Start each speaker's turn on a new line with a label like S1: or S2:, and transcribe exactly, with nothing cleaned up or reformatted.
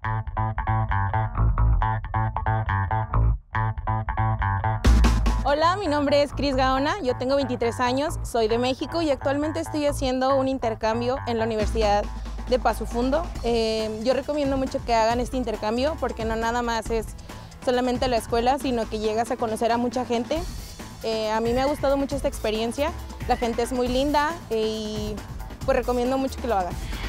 S1: Hola, mi nombre es Cris Gaona, yo tengo veintitrés años, soy de México y actualmente estoy haciendo un intercambio en la Universidad de Paso Fundo. Eh, yo recomiendo mucho que hagan este intercambio porque no nada más es solamente la escuela, sino que llegas a conocer a mucha gente. Eh, a mí me ha gustado mucho esta experiencia, la gente es muy linda y pues recomiendo mucho que lo hagan.